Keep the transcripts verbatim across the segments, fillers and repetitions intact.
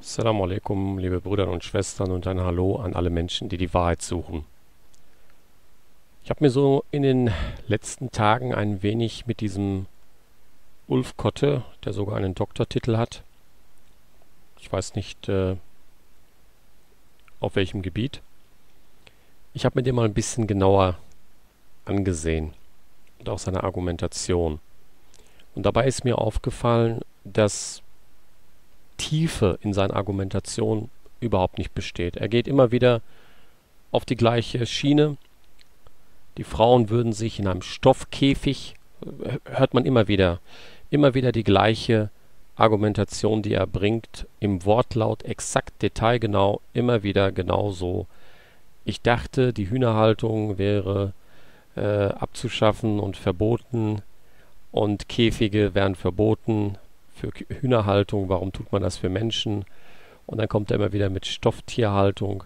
Assalamu alaikum, liebe Brüder und Schwestern, und ein Hallo an alle Menschen, die die Wahrheit suchen. Ich habe mir so in den letzten Tagen ein wenig mit diesem Ulf Kotte, der sogar einen Doktortitel hat, ich weiß nicht äh, auf welchem Gebiet, ich habe mir den mal ein bisschen genauer angesehen und auch seine Argumentation. Und dabei ist mir aufgefallen, dass Tiefe in seiner Argumentation überhaupt nicht besteht. Er geht immer wieder auf die gleiche Schiene. Die Frauen würden sich in einem Stoffkäfig, hört man immer wieder, immer wieder die gleiche Argumentation, die er bringt, im Wortlaut exakt detailgenau, immer wieder genauso. Ich dachte, die Hühnerhaltung wäre äh, abzuschaffen und verboten und Käfige wären verboten für Hühnerhaltung. Warum tut man das für Menschen? Und dann kommt er immer wieder mit Stofftierhaltung.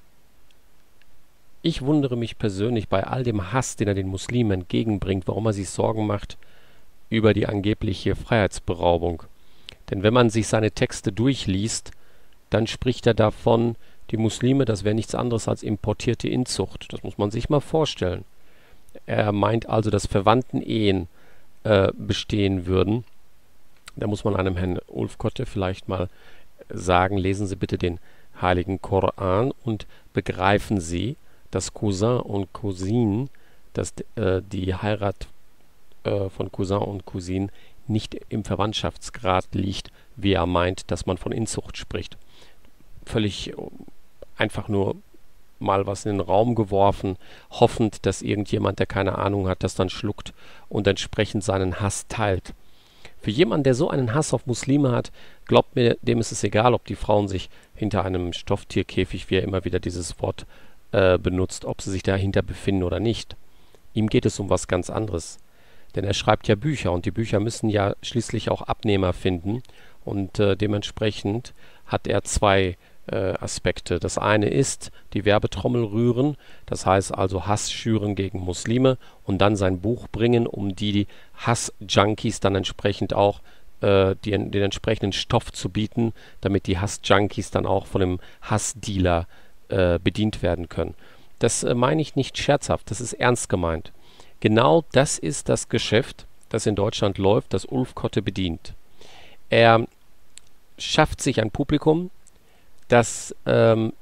Ich wundere mich persönlich bei all dem Hass, den er den Muslimen entgegenbringt, warum er sich Sorgen macht über die angebliche Freiheitsberaubung. Denn wenn man sich seine Texte durchliest, dann spricht er davon, die Muslime, das wäre nichts anderes als importierte Inzucht. Das muss man sich mal vorstellen. Er meint also, dass Verwandtenehen äh, bestehen würden. Da muss man einem Herrn Ulf Kotte vielleicht mal sagen, lesen Sie bitte den Heiligen Koran und begreifen Sie, dass Cousin und Cousine, dass äh, die Heirat äh, von Cousin und Cousine nicht im Verwandtschaftsgrad liegt, wie er meint, dass man von Inzucht spricht. Völlig einfach nur mal was in den Raum geworfen, hoffend, dass irgendjemand, der keine Ahnung hat, das dann schluckt und entsprechend seinen Hass teilt. Für jemanden, der so einen Hass auf Muslime hat, glaubt mir, dem ist es egal, ob die Frauen sich hinter einem Stofftierkäfig, wie er immer wieder dieses Wort äh, benutzt, ob sie sich dahinter befinden oder nicht. Ihm geht es um was ganz anderes. Denn er schreibt ja Bücher und die Bücher müssen ja schließlich auch Abnehmer finden und äh, dementsprechend hat er zwei äh, Aspekte. Das eine ist die Werbetrommel rühren, das heißt also Hass schüren gegen Muslime und dann sein Buch bringen, um die, die Hass-Junkies dann entsprechend auch äh, die, den entsprechenden Stoff zu bieten, damit die Hass-Junkies dann auch von dem Hassdealer äh, bedient werden können. Das äh, meine ich nicht scherzhaft, das ist ernst gemeint. Genau das ist das Geschäft, das in Deutschland läuft, das Ulf Kotte bedient. Er schafft sich ein Publikum, das ähm,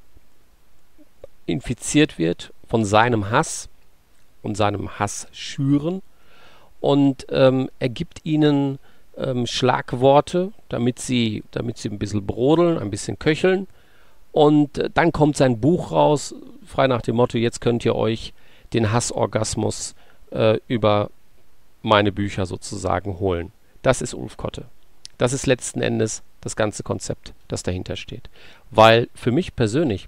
infiziert wird von seinem Hass und seinem Hass schüren und ähm, er gibt ihnen ähm, Schlagworte, damit sie, damit sie ein bisschen brodeln, ein bisschen köcheln und äh, dann kommt sein Buch raus, frei nach dem Motto, jetzt könnt ihr euch den Hassorgasmus äh, über meine Bücher sozusagen holen. Das ist Ulf Kotte. Das ist letzten Endes das ganze Konzept, das dahinter steht. Weil für mich persönlich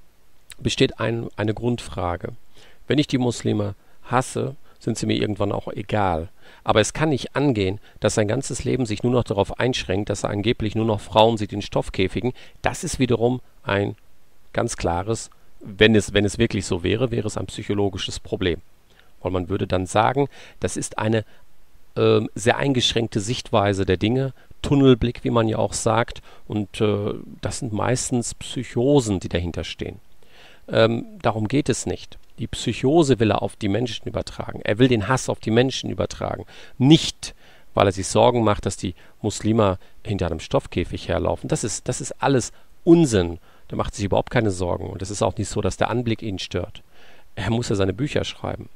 besteht ein, eine Grundfrage. Wenn ich die Muslime hasse, sind sie mir irgendwann auch egal. Aber es kann nicht angehen, dass sein ganzes Leben sich nur noch darauf einschränkt, dass er angeblich nur noch Frauen sieht in Stoffkäfigen. Das ist wiederum ein ganz klares, wenn es, wenn es wirklich so wäre, wäre es ein psychologisches Problem. Weil man würde dann sagen, das ist eine äh, sehr eingeschränkte Sichtweise der Dinge, Tunnelblick, wie man ja auch sagt, und äh, das sind meistens Psychosen, die dahinter stehen. Ähm, darum geht es nicht. Die Psychose will er auf die Menschen übertragen. Er will den Hass auf die Menschen übertragen. Nicht, weil er sich Sorgen macht, dass die Muslime hinter einem Stoffkäfig herlaufen. Das ist, das ist alles Unsinn. Da macht sich überhaupt keine Sorgen. Und es ist auch nicht so, dass der Anblick ihn stört. Er muss ja seine Bücher schreiben.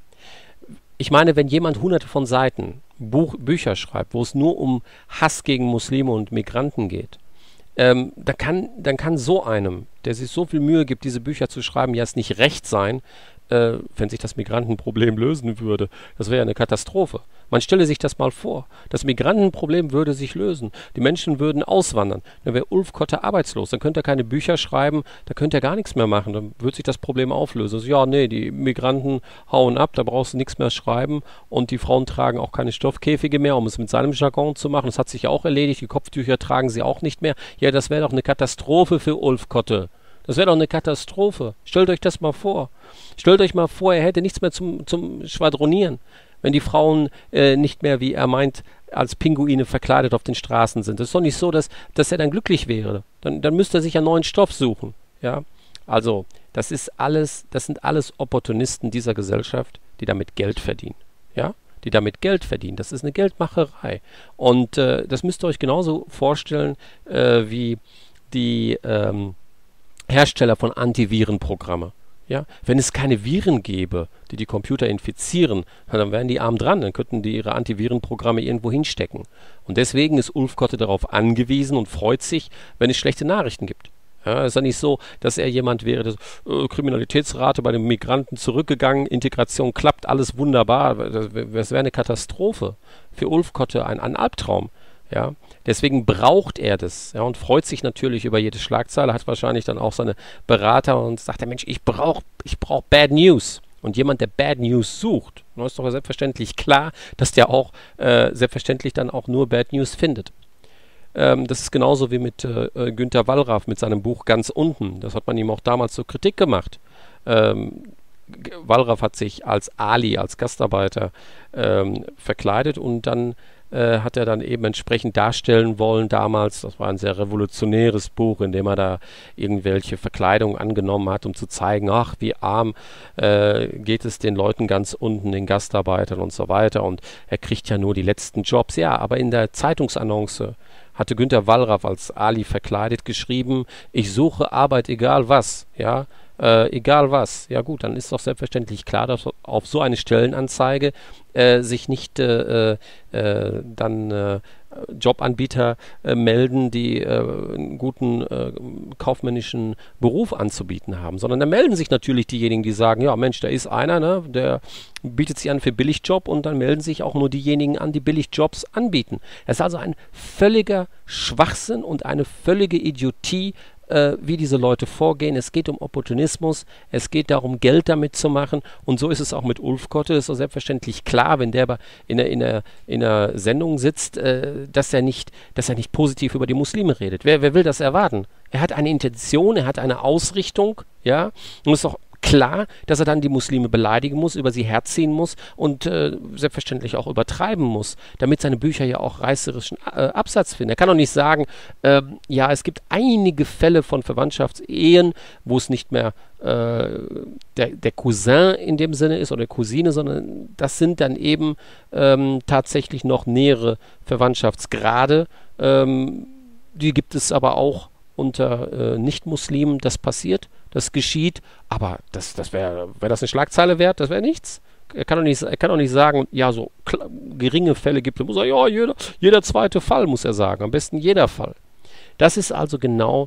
Ich meine, wenn jemand hunderte von Seiten Buch, Bücher schreibt, wo es nur um Hass gegen Muslime und Migranten geht, ähm, dann, kann, dann kann so einem, der sich so viel Mühe gibt, diese Bücher zu schreiben, ja es nicht recht sein, äh, wenn sich das Migrantenproblem lösen würde. Das wäre ja eine Katastrophe. Man stelle sich das mal vor. Das Migrantenproblem würde sich lösen. Die Menschen würden auswandern. Dann wäre Ulf Kotte arbeitslos. Dann könnte er keine Bücher schreiben. Da könnte er gar nichts mehr machen. Dann würde sich das Problem auflösen. Also, ja, nee, die Migranten hauen ab. Da brauchst du nichts mehr schreiben. Und die Frauen tragen auch keine Stoffkäfige mehr, um es mit seinem Jargon zu machen. Das hat sich ja auch erledigt. Die Kopftücher tragen sie auch nicht mehr. Ja, das wäre doch eine Katastrophe für Ulf Kotte. Das wäre doch eine Katastrophe. Stellt euch das mal vor. Stellt euch mal vor, er hätte nichts mehr zum, zum Schwadronieren. Wenn die Frauen äh, nicht mehr, wie er meint, als Pinguine verkleidet auf den Straßen sind. Es ist doch nicht so, dass, dass er dann glücklich wäre. Dann, dann müsste er sich einen neuen Stoff suchen. Ja? Also, das ist alles, das sind alles Opportunisten dieser Gesellschaft, die damit Geld verdienen. Ja? Die damit Geld verdienen. Das ist eine Geldmacherei. Und äh, das müsst ihr euch genauso vorstellen, äh, wie die ähm, Hersteller von Antivirenprogramme. Ja? Wenn es keine Viren gäbe, die die Computer infizieren, dann wären die arm dran, dann könnten die ihre Antivirenprogramme irgendwo hinstecken. Und deswegen ist Ulf Kotte darauf angewiesen und freut sich, wenn es schlechte Nachrichten gibt. Ja, ist ja nicht so, dass er jemand wäre, der äh, Kriminalitätsrate bei den Migranten zurückgegangen, Integration klappt, alles wunderbar. Das, das wäre eine Katastrophe. Für Ulf Kotte ein, ein Albtraum. Ja, deswegen braucht er das, ja, und freut sich natürlich über jede Schlagzeile, hat wahrscheinlich dann auch seine Berater und sagt, der Mensch, ich brauche ich brauch Bad News. Und jemand, der Bad News sucht, dann ist doch selbstverständlich klar, dass der auch äh, selbstverständlich dann auch nur Bad News findet. Ähm, das ist genauso wie mit äh, Günter Wallraff mit seinem Buch Ganz unten. Das hat man ihm auch damals zur Kritik gemacht. Ähm, Wallraff hat sich als Ali, als Gastarbeiter ähm, verkleidet und dann äh, hat er dann eben entsprechend darstellen wollen damals, das war ein sehr revolutionäres Buch, in dem er da irgendwelche Verkleidungen angenommen hat, um zu zeigen, ach, wie arm äh, geht es den Leuten ganz unten, den Gastarbeitern und so weiter, und er kriegt ja nur die letzten Jobs. Ja, aber in der Zeitungsannonce hatte Günter Wallraff als Ali verkleidet geschrieben, ich suche Arbeit egal was, ja, äh, egal was. Ja gut, dann ist doch selbstverständlich klar, dass auf so eine Stellenanzeige äh, sich nicht äh, äh, dann äh, Jobanbieter äh, melden, die äh, einen guten äh, kaufmännischen Beruf anzubieten haben, sondern da melden sich natürlich diejenigen, die sagen, ja Mensch, da ist einer, ne, der bietet sich an für Billigjob, und dann melden sich auch nur diejenigen an, die Billigjobs anbieten. Es ist also ein völliger Schwachsinn und eine völlige Idiotie, äh, wie diese Leute vorgehen. Es geht um Opportunismus, es geht darum, Geld damit zu machen, und so ist es auch mit Ulf Kotte. Es ist so selbstverständlich klar, wenn der in einer, in einer, in einer Sendung sitzt, äh, dass er nicht, dass er nicht positiv über die Muslime redet. Wer, wer will das erwarten? Er hat eine Intention, er hat eine Ausrichtung, ja, und es ist doch klar, dass er dann die Muslime beleidigen muss, über sie herziehen muss und äh, selbstverständlich auch übertreiben muss, damit seine Bücher ja auch reißerischen äh, Absatz finden. Er kann doch nicht sagen, äh, ja, es gibt einige Fälle von Verwandtschaftsehen, wo es nicht mehr äh, der, der Cousin in dem Sinne ist oder Cousine, sondern das sind dann eben ähm, tatsächlich noch nähere Verwandtschaftsgrade. Ähm, die gibt es aber auch unter äh, Nicht-Muslimen. Das passiert. Das geschieht, aber das, das wäre wär das eine Schlagzeile wert, das wäre nichts. Er kann doch nicht, er kann doch nicht sagen, ja, so geringe Fälle gibt es. Muss er, ja, jeder, jeder zweite Fall, muss er sagen. Am besten jeder Fall. Das ist also genau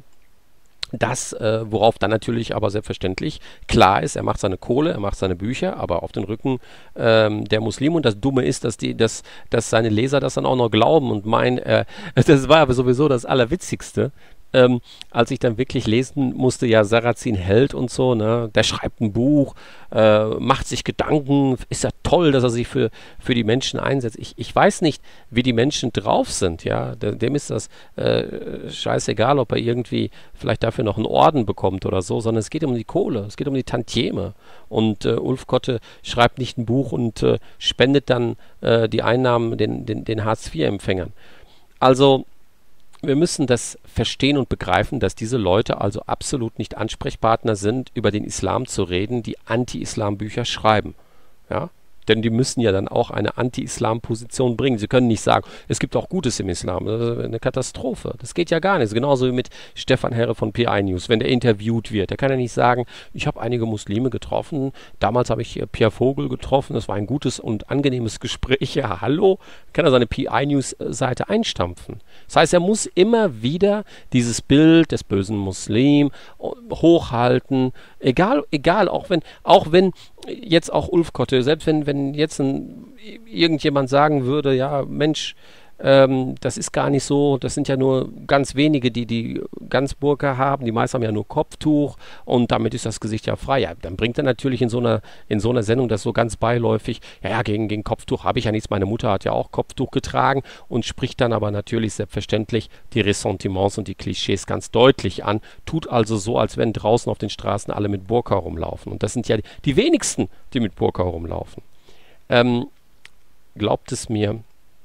das, äh, worauf dann natürlich aber selbstverständlich klar ist, er macht seine Kohle, er macht seine Bücher, aber auf den Rücken ähm, der Muslime. Und das Dumme ist, dass, die, dass, dass seine Leser das dann auch noch glauben und meinen, äh, das war aber sowieso das Allerwitzigste. Ähm, als ich dann wirklich lesen musste, ja, Sarrazin Held und so, ne, der schreibt ein Buch, äh, macht sich Gedanken, ist ja toll, dass er sich für, für die Menschen einsetzt. Ich, ich weiß nicht, wie die Menschen drauf sind, ja, dem, dem ist das äh, scheißegal, ob er irgendwie vielleicht dafür noch einen Orden bekommt oder so, sondern es geht um die Kohle, es geht um die Tantieme. Und äh, Ulf Kotte schreibt nicht ein Buch und äh, spendet dann äh, die Einnahmen den, den, den Hartz vier Empfängern. Also, wir müssen das verstehen und begreifen, dass diese Leute also absolut nicht Ansprechpartner sind, über den Islam zu reden, die Anti-Islam-Bücher schreiben. Ja? Denn die müssen ja dann auch eine Anti-Islam-Position bringen. Sie können nicht sagen, es gibt auch Gutes im Islam. Das ist eine Katastrophe. Das geht ja gar nicht. Genauso wie mit Stefan Herre von P eins News, wenn der interviewt wird. Der kann ja nicht sagen, ich habe einige Muslime getroffen. Damals habe ich Pierre Vogel getroffen. Das war ein gutes und angenehmes Gespräch. Ja, hallo? Kann er seine P eins News-Seite einstampfen. Das heißt, er muss immer wieder dieses Bild des bösen Muslim hochhalten. Egal, egal, auch wenn, auch wenn jetzt auch Ulf Kotte, selbst wenn, wenn jetzt ein, irgendjemand sagen würde, ja, Mensch, ähm, das ist gar nicht so, das sind ja nur ganz wenige, die die Ganzburka haben, die meisten haben ja nur Kopftuch und damit ist das Gesicht ja frei. Ja, dann bringt er natürlich in so einer, in so einer Sendung das so ganz beiläufig, ja, ja, gegen, gegen Kopftuch habe ich ja nichts, meine Mutter hat ja auch Kopftuch getragen, und spricht dann aber natürlich selbstverständlich die Ressentiments und die Klischees ganz deutlich an, tut also so, als wenn draußen auf den Straßen alle mit Burka rumlaufen, und das sind ja die, die wenigsten, die mit Burka rumlaufen. Ähm, glaubt es mir,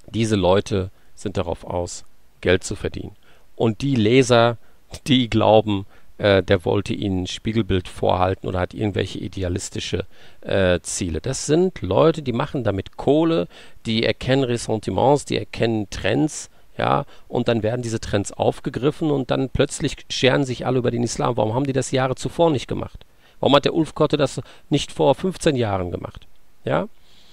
Diese Leute sind darauf aus, Geld zu verdienen. Und die Leser, die glauben, äh, der wollte ihnen ein Spiegelbild vorhalten oder hat irgendwelche idealistische äh, Ziele. Das sind Leute, die machen damit Kohle, die erkennen Ressentiments, die erkennen Trends, ja, und dann werden diese Trends aufgegriffen und dann plötzlich scheren sich alle über den Islam. Warum haben die das Jahre zuvor nicht gemacht? Warum hat der Ulf Kotte das nicht vor fünfzehn Jahren gemacht? Ja,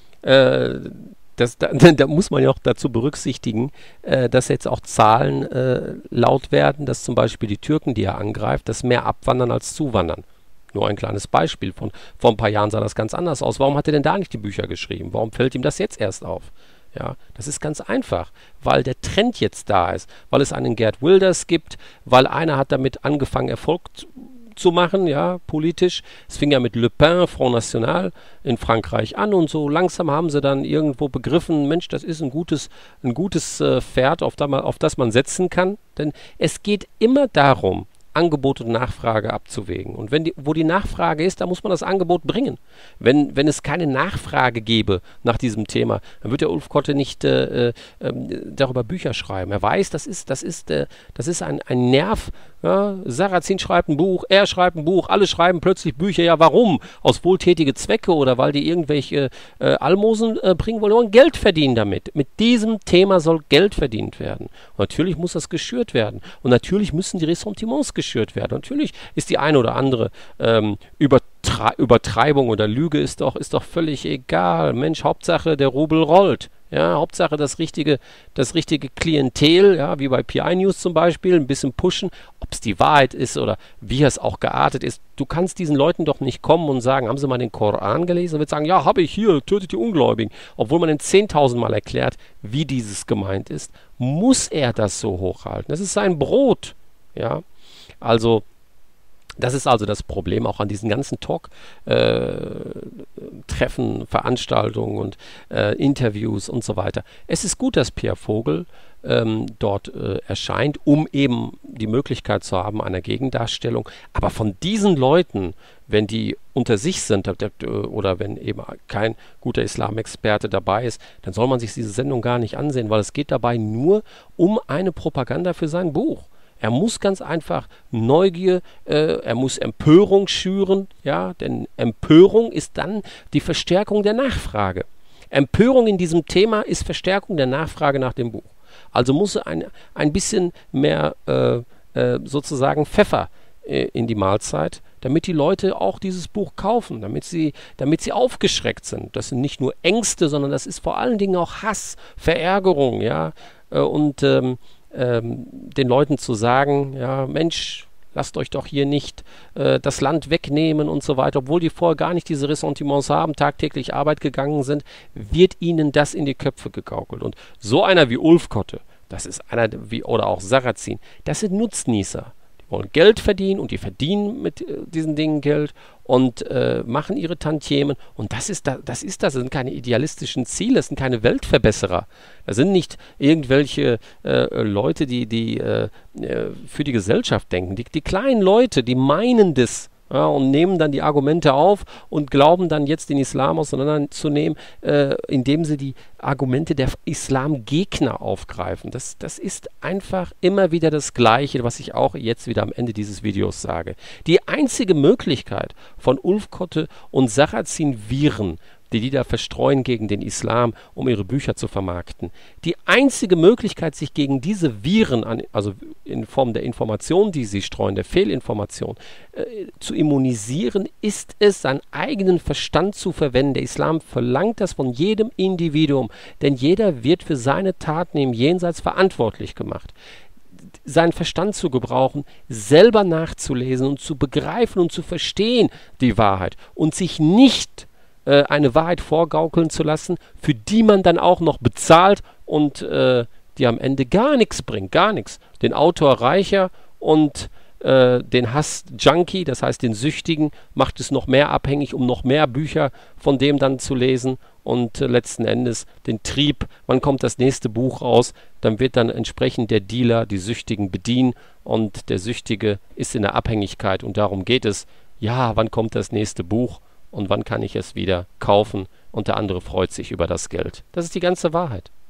äh, Das, da, da muss man ja auch dazu berücksichtigen, äh, dass jetzt auch Zahlen äh, laut werden, dass zum Beispiel die Türken, die er angreift, dass mehr abwandern als zuwandern. Nur ein kleines Beispiel. Von, vor ein paar Jahren sah das ganz anders aus. Warum hat er denn da nicht die Bücher geschrieben? Warum fällt ihm das jetzt erst auf? Ja, das ist ganz einfach, weil der Trend jetzt da ist, weil es einen Geert Wilders gibt, weil einer hat damit angefangen, Erfolg zu zu machen, ja, politisch. Es fing ja mit Le Pen, Front National in Frankreich an und so langsam haben sie dann irgendwo begriffen, Mensch, das ist ein gutes, ein gutes äh, Pferd, auf, da man, auf das man setzen kann. Denn es geht immer darum, Angebot und Nachfrage abzuwägen. Und wenn die, wo die Nachfrage ist, da muss man das Angebot bringen. Wenn, wenn es keine Nachfrage gäbe nach diesem Thema, dann wird der Ulf Kotte nicht äh, äh, darüber Bücher schreiben. Er weiß, das ist, das ist, äh, das ist ein, ein Nerv. Ja, Sarrazin schreibt ein Buch, er schreibt ein Buch, alle schreiben plötzlich Bücher. Ja, warum? Aus wohltätige Zwecke oder weil die irgendwelche äh, Almosen äh, bringen wollen, wollen Geld verdienen damit. Mit diesem Thema soll Geld verdient werden. Und natürlich muss das geschürt werden. Und natürlich müssen die Ressentiments geschürt werden. Natürlich ist die eine oder andere ähm, Übertre Übertreibung oder Lüge ist doch, ist doch völlig egal. Mensch, Hauptsache der Rubel rollt. Ja, Hauptsache das richtige, das richtige Klientel, ja, wie bei P I News zum Beispiel, ein bisschen pushen, ob es die Wahrheit ist oder wie es auch geartet ist. Du kannst diesen Leuten doch nicht kommen und sagen, haben sie mal den Koran gelesen? Und wird sagen, ja, habe ich hier, tötet die Ungläubigen. Obwohl man in zehntausend Mal erklärt, wie dieses gemeint ist, muss er das so hochhalten. Das ist sein Brot, ja. Also, das ist also das Problem auch an diesen ganzen Talk-Treffen, äh, Veranstaltungen und äh, Interviews und so weiter. Es ist gut, dass Pierre Vogel ähm, dort äh, erscheint, um eben die Möglichkeit zu haben einer Gegendarstellung. Aber von diesen Leuten, wenn die unter sich sind oder wenn eben kein guter Islamexperte dabei ist, dann soll man sich diese Sendung gar nicht ansehen, weil es geht dabei nur um eine Propaganda für sein Buch. Er muss ganz einfach Neugier, äh, er muss Empörung schüren, ja, denn Empörung ist dann die Verstärkung der Nachfrage. Empörung in diesem Thema ist Verstärkung der Nachfrage nach dem Buch. Also muss ein, ein bisschen mehr äh, äh, sozusagen Pfeffer äh, in die Mahlzeit, damit die Leute auch dieses Buch kaufen, damit sie, damit sie aufgeschreckt sind. Das sind nicht nur Ängste, sondern das ist vor allen Dingen auch Hass, Verärgerung, ja, äh, und ähm, Ähm, den Leuten zu sagen, ja, Mensch, lasst euch doch hier nicht äh, das Land wegnehmen und so weiter, obwohl die vorher gar nicht diese Ressentiments haben, tagtäglich Arbeit gegangen sind, wird ihnen das in die Köpfe gegaukelt. Und so einer wie Ulf Kotte, das ist einer wie, oder auch Sarrazin, das sind Nutznießer. Die wollen Geld verdienen und die verdienen mit äh, diesen Dingen Geld und äh, machen ihre Tantiemen. Und das ist, da, das ist das, das sind keine idealistischen Ziele, das sind keine Weltverbesserer. Das sind nicht irgendwelche äh, Leute, die, die äh, für die Gesellschaft denken. Die, die kleinen Leute, die meinen das, ja, und nehmen dann die Argumente auf und glauben dann jetzt den Islam auseinanderzunehmen, äh, indem sie die Argumente der Islamgegner aufgreifen. Das, das ist einfach immer wieder das Gleiche, was ich auch jetzt wieder am Ende dieses Videos sage. Die einzige Möglichkeit von Ulf Kotte und Sarrazin Viren, die die da verstreuen gegen den Islam, um ihre Bücher zu vermarkten. Die einzige Möglichkeit, sich gegen diese Viren, an, also in Form der Information, die sie streuen, der Fehlinformation, äh, zu immunisieren, ist es, seinen eigenen Verstand zu verwenden. Der Islam verlangt das von jedem Individuum, denn jeder wird für seine Taten im Jenseits verantwortlich gemacht. Seinen Verstand zu gebrauchen, selber nachzulesen und zu begreifen und zu verstehen die Wahrheit und sich nicht eine Wahrheit vorgaukeln zu lassen, für die man dann auch noch bezahlt und äh, die am Ende gar nichts bringt, gar nichts. Den Autor reicher und äh, den Hass-Junkie, das heißt den Süchtigen, macht es noch mehr abhängig, um noch mehr Bücher von dem dann zu lesen und äh, letzten Endes den Trieb, wann kommt das nächste Buch raus, dann wird dann entsprechend der Dealer die Süchtigen bedienen und der Süchtige ist in der Abhängigkeit und darum geht es, ja, wann kommt das nächste Buch? Und wann kann ich es wieder kaufen? Und der andere freut sich über das Geld. Das ist die ganze Wahrheit.